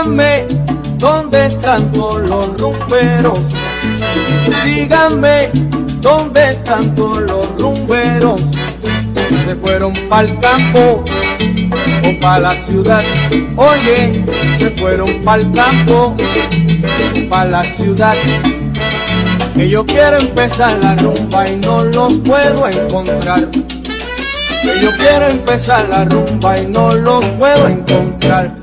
Díganme, ¿dónde están todos los rumberos? Díganme, ¿dónde están todos los rumberos? ¿Se fueron pa'l campo o pa' la ciudad? Oye, se fueron pa'l campo o pa' la ciudad. Que yo quiero empezar la rumba y no los puedo encontrar. Que yo quiero empezar la rumba y no los puedo encontrar.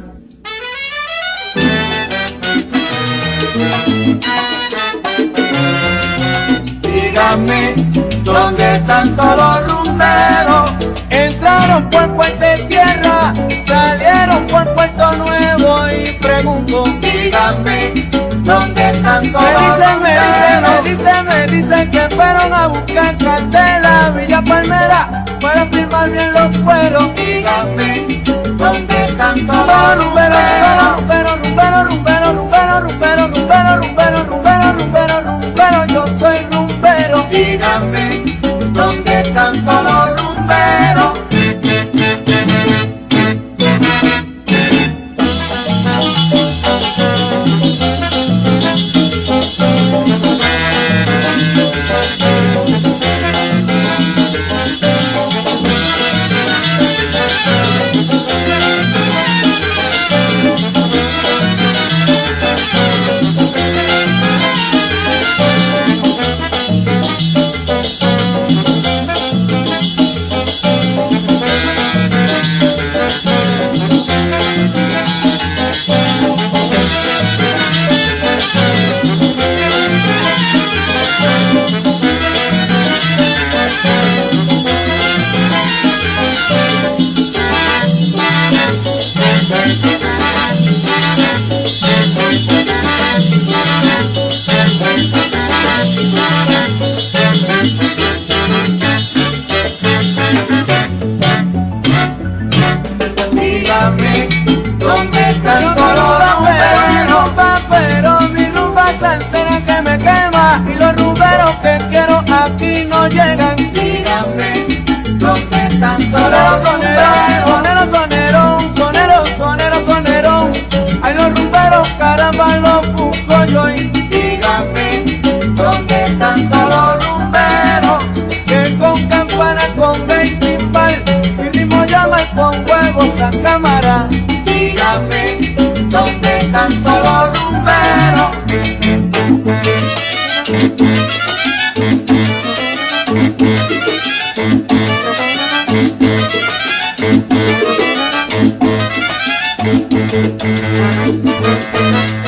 Dígame, ¿dónde están todos los rumberos? Entraron por Puente Tierra, salieron por Puerto Nuevo y pregunto. Dígame, ¿dónde están todos los rumberos? Me dicen que fueron a buscar tras de la Villa Palmera para firmar bien los cueros. Dígame, ¿dónde están todos los rumberos? Rumbero, yo soy rumbero. Dígame, ¿dónde están todos los rumberos? Dígame, ¿dónde están todos los rumberos? Pero mi rumba se entera que me quema y los rumberos que quiero aquí no llegan. Dígame, ¿dónde están todos los rumberos? Sonero, ay los rumberos, caramba, los busco yo. Y dígame, ¿dónde están todos los rumberos? que con campana, con gay timbal, mi ritmo llama y con huevos a cámara. Dígame, ¿dónde están todos los rumberos? Thank you.